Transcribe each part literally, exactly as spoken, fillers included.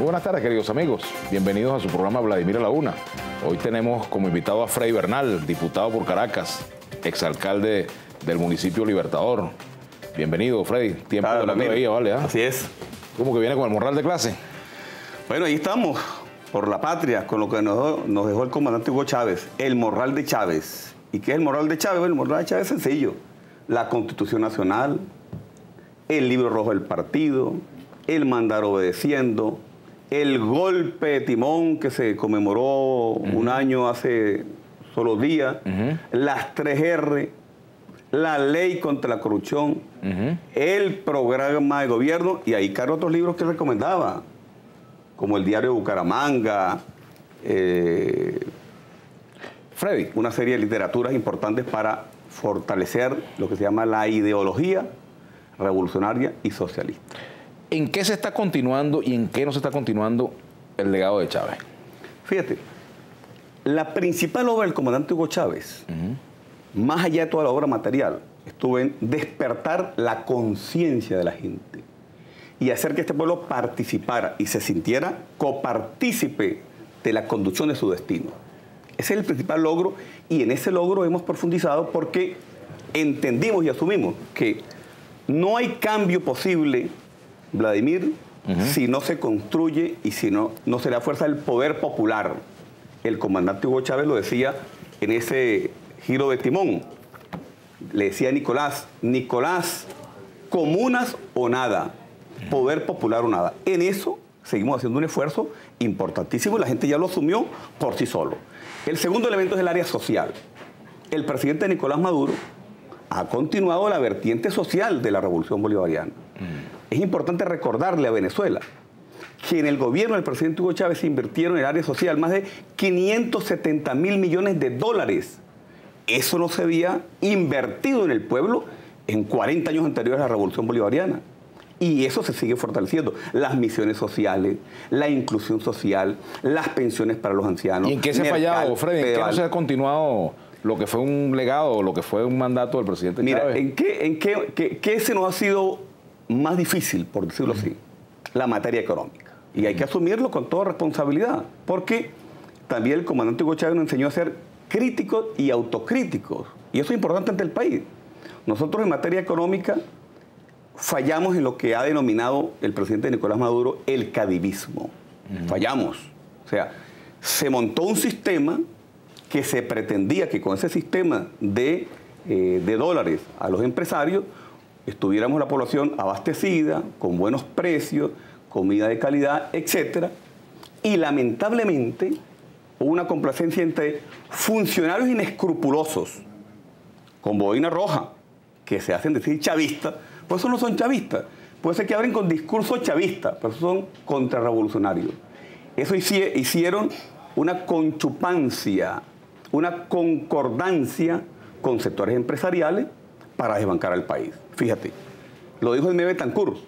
buenas tardes, queridos amigos. Bienvenidos a su programa Vladimir a la Una. Hoy tenemos como invitado a Freddy Bernal, diputado por Caracas, exalcalde del municipio Libertador. Bienvenido, Freddy. Tiempo Claro, que no te veía, ¿vale? ¿Ah? Así es. ¿Cómo que viene con el morral de clase? Bueno, ahí estamos, por la patria, con lo que nos, nos dejó el comandante Hugo Chávez, el morral de Chávez. ¿Y qué es el morral de Chávez? Bueno, el morral de Chávez es sencillo. La Constitución Nacional, el libro rojo del partido, el mandar obedeciendo, el golpe de timón que se conmemoró uh-huh. un año hace solo días, uh-huh. las tres erre, la ley contra la corrupción, uh-huh. el programa de gobierno, y ahí cargo otros libros que recomendaba, como el Diario de Bucaramanga, eh, Freddy, una serie de literaturas importantes para fortalecer lo que se llama la ideología revolucionaria y socialista. ¿En qué se está continuando y en qué no se está continuando el legado de Chávez? Fíjate, la principal obra del comandante Hugo Chávez, uh-huh. más allá de toda la obra material, estuvo en despertar la conciencia de la gente y hacer que este pueblo participara y se sintiera copartícipe de la conducción de su destino. Ese es el principal logro, y en ese logro hemos profundizado porque entendimos y asumimos que no hay cambio posible, Vladimir, uh-huh. si no se construye y si no, no se le da fuerza del poder popular. El comandante Hugo Chávez lo decía en ese giro de timón. Le decía a Nicolás, Nicolás, comunas o nada, poder popular o nada. En eso seguimos haciendo un esfuerzo importantísimo y la gente ya lo asumió por sí solo. El segundo elemento es el área social. El presidente Nicolás Maduro ha continuado la vertiente social de la revolución bolivariana. Mm. Es importante recordarle a Venezuela que en el gobierno del presidente Hugo Chávez se invirtieron en el área social más de quinientos setenta mil millones de dólares. Eso no se había invertido en el pueblo en cuarenta años anteriores a la revolución bolivariana. Y eso se sigue fortaleciendo. Las misiones sociales, la inclusión social, las pensiones para los ancianos. ¿Y en qué se ha fallado, Freddy? ¿En qué no se ha continuado lo que fue un legado o lo que fue un mandato del presidente Mira, Chávez? ¿en qué, en qué, qué, qué se nos ha sido más difícil, por decirlo uh-huh. así? La materia económica. Y hay que asumirlo con toda responsabilidad, porque también el comandante Hugo Chávez nos enseñó a ser críticos y autocríticos. Y eso es importante ante el país. Nosotros en materia económica fallamos en lo que ha denominado el presidente Nicolás Maduro el cadivismo. Uh-huh. Fallamos. O sea, se montó un sistema que se pretendía que con ese sistema de, eh, de dólares a los empresarios estuviéramos la población abastecida, con buenos precios, comida de calidad, etcétera. Y lamentablemente hubo una complacencia entre funcionarios inescrupulosos, con boina roja, que se hacen decir chavistas. Pues eso no son chavistas. Puede ser que abren con discurso chavista, pero son contrarrevolucionarios. Eso hicieron una conchupancia, una concordancia con sectores empresariales para desbancar al país. Fíjate, lo dijo el M. Betancourt,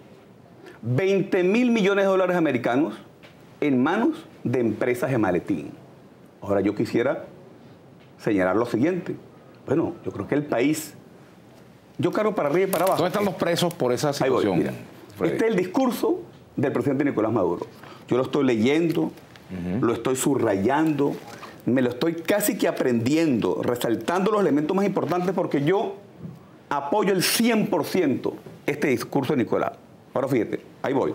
veinte mil millones de dólares americanos en manos de empresas de maletín. Ahora yo quisiera señalar lo siguiente. Bueno, yo creo que el país... Yo cargo para arriba y para abajo. ¿Dónde están los presos por esa situación? Ahí voy, mira. Este es el discurso del presidente Nicolás Maduro. Yo lo estoy leyendo, uh-huh. lo estoy subrayando, me lo estoy casi que aprendiendo, resaltando los elementos más importantes porque yo apoyo el cien por ciento este discurso de Nicolás. Ahora fíjate, ahí voy.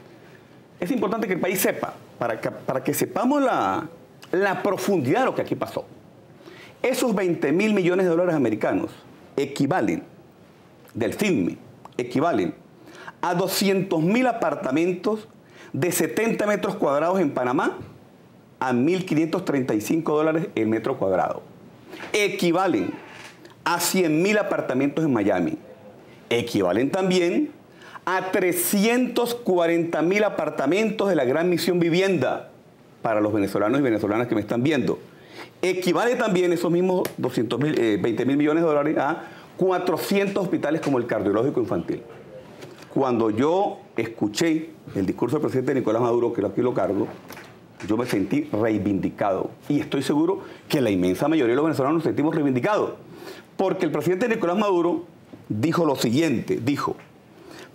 Es importante que el país sepa, para que, para que sepamos la, la profundidad de lo que aquí pasó. Esos veinte mil millones de dólares americanos equivalen del F I N M E, equivalen a doscientos mil apartamentos de setenta metros cuadrados en Panamá a mil quinientos treinta y cinco dólares el metro cuadrado. Equivalen a cien mil apartamentos en Miami. Equivalen también a trescientos cuarenta mil apartamentos de la Gran Misión Vivienda para los venezolanos y venezolanas que me están viendo. Equivale también esos mismos doscientos mil, eh, veinte mil millones de dólares a cuatrocientos hospitales como el cardiológico infantil. Cuando yo escuché el discurso del presidente Nicolás Maduro, que aquí lo cargo, yo me sentí reivindicado. Y estoy seguro que la inmensa mayoría de los venezolanos nos sentimos reivindicados. Porque el presidente Nicolás Maduro dijo lo siguiente, dijo,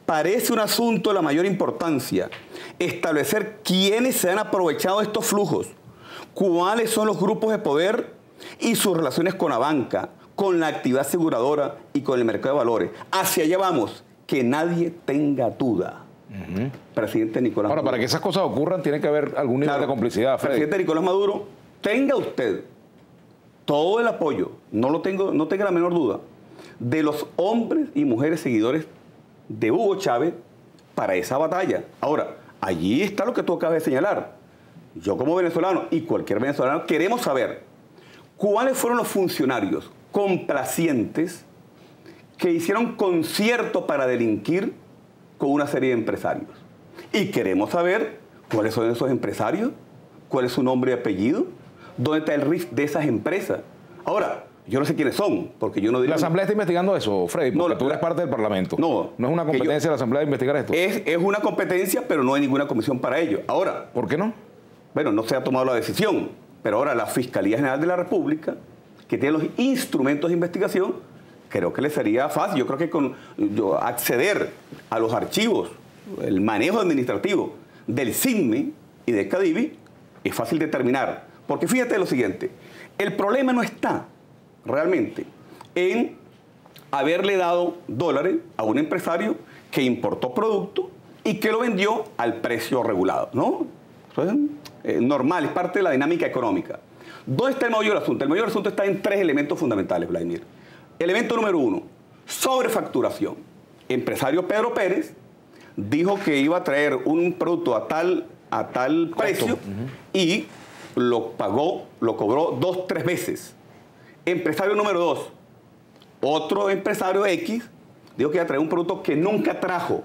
parece un asunto de la mayor importancia establecer quiénes se han aprovechado de estos flujos, cuáles son los grupos de poder y sus relaciones con la banca, con la actividad aseguradora y con el mercado de valores. Hacia allá vamos, que nadie tenga duda. Uh-huh. Presidente Nicolás Ahora, Maduro. para que esas cosas ocurran, tiene que haber algún nivel claro, de complicidad, Freddy. Presidente Nicolás Maduro, tenga usted todo el apoyo, no lo tengo, no tenga la menor duda, de los hombres y mujeres seguidores de Hugo Chávez para esa batalla. Ahora, allí está lo que tú acabas de señalar. Yo como venezolano y cualquier venezolano queremos saber cuáles fueron los funcionarios complacientes que hicieron concierto para delinquir con una serie de empresarios. Y queremos saber cuáles son esos empresarios, cuál es su nombre y apellido, dónde está el R I F de esas empresas. Ahora, yo no sé quiénes son, porque yo no diría... ¿La Asamblea está investigando eso, Freddy? Porque no, tú eres la, parte del Parlamento. No. ¿No es una competencia yo, de la Asamblea de investigar esto? Es, es una competencia, pero no hay ninguna comisión para ello. Ahora... ¿Por qué no? Bueno, no se ha tomado la decisión, pero ahora la Fiscalía General de la República, que tiene los instrumentos de investigación, creo que le sería fácil. Yo creo que con yo, acceder a los archivos, el manejo administrativo del S I N M E y del CADIVI es fácil determinar. Porque fíjate lo siguiente, el problema no está realmente en haberle dado dólares a un empresario que importó producto y que lo vendió al precio regulado, ¿no? Eso es eh, normal, es parte de la dinámica económica. ¿Dónde está el mayor asunto? El mayor asunto está en tres elementos fundamentales, Vladimir. Elemento número uno, sobrefacturación. Empresario Pedro Pérez dijo que iba a traer un producto a tal, a tal precio uh-huh. y lo pagó, lo cobró dos, tres veces. Empresario número dos, otro empresario X dijo que iba a traer un producto que nunca trajo.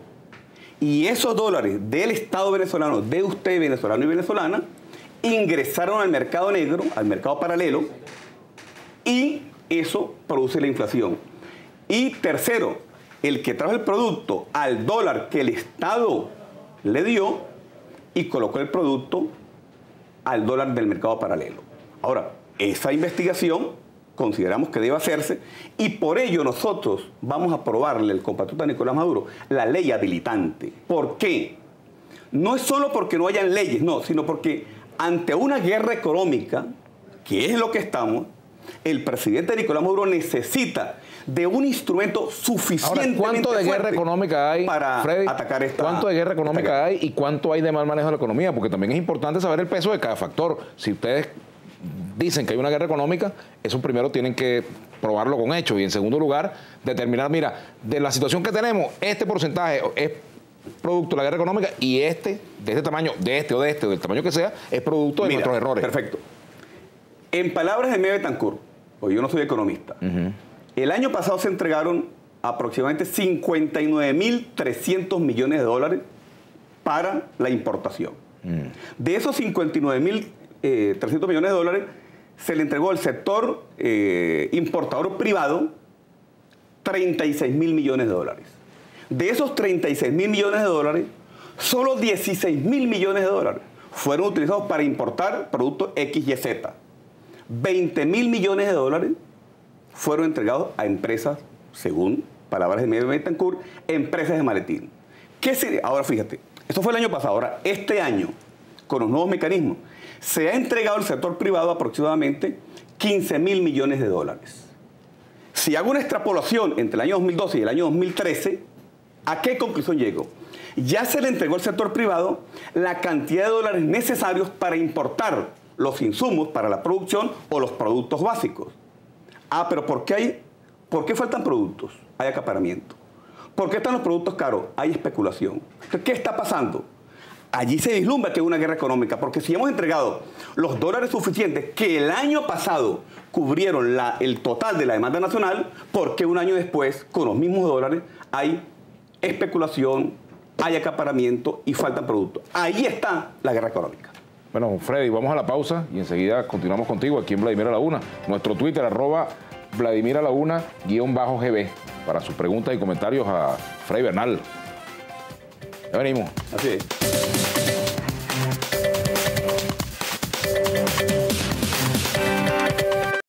Y esos dólares del Estado venezolano, de usted venezolano y venezolana, ingresaron al mercado negro, al mercado paralelo, y eso produce la inflación. Y tercero, el que trajo el producto al dólar que el Estado le dio y colocó el producto al dólar del mercado paralelo. Ahora, esa investigación consideramos que debe hacerse y por ello nosotros vamos a aprobarle al compatriota Nicolás Maduro la ley habilitante. ¿Por qué? No es solo porque no hayan leyes, no, sino porque ante una guerra económica, que es lo que estamos, el presidente Nicolás Maduro necesita de un instrumento suficientemente Ahora, ¿cuánto de guerra económica hay para Freddy, atacar esta... ¿Cuánto de guerra económica hay y cuánto hay de mal manejo de la economía? Porque también es importante saber el peso de cada factor. Si ustedes dicen que hay una guerra económica, eso primero tienen que probarlo con hechos y en segundo lugar determinar, mira, de la situación que tenemos, este porcentaje es producto de la guerra económica y este, de este tamaño, de este o de este o del tamaño que sea, es producto de Mira, nuestros errores. Perfecto. En palabras de Miguel Betancourt, porque yo no soy economista, uh-huh. el año pasado se entregaron aproximadamente cincuenta y nueve mil trescientos millones de dólares para la importación. Uh-huh. De esos cincuenta y nueve mil trescientos millones de dólares, se le entregó al sector eh, importador privado treinta y seis mil millones de dólares. De esos treinta y seis mil millones de dólares, solo dieciséis mil millones de dólares fueron utilizados para importar productos X Y Z. veinte mil millones de dólares fueron entregados a empresas, según palabras de Miguel Betancourt, empresas de maletín. ¿Qué sería? Ahora fíjate, esto fue el año pasado. Ahora, este año, con los nuevos mecanismos, se ha entregado al sector privado aproximadamente quince mil millones de dólares. Si hago una extrapolación entre el año dos mil doce y el año dos mil trece, ¿a qué conclusión llego? Ya se le entregó al sector privado la cantidad de dólares necesarios para importar los insumos para la producción o los productos básicos. Ah, pero ¿por qué, hay, ¿por qué faltan productos? Hay acaparamiento. ¿Por qué están los productos caros? Hay especulación. Entonces, ¿qué está pasando? Allí se vislumbra que hay una guerra económica, porque si hemos entregado los dólares suficientes que el año pasado cubrieron la, el total de la demanda nacional, ¿por qué un año después, con los mismos dólares, hay especulación, hay acaparamiento y faltan productos? Ahí está la guerra económica. Bueno, Freddy, vamos a la pausa y enseguida continuamos contigo aquí en Vladimir a la Una. Nuestro Twitter, arroba Vladimir a la Una, guión bajo G B, para sus preguntas y comentarios a Freddy Bernal. Ya venimos. Así es.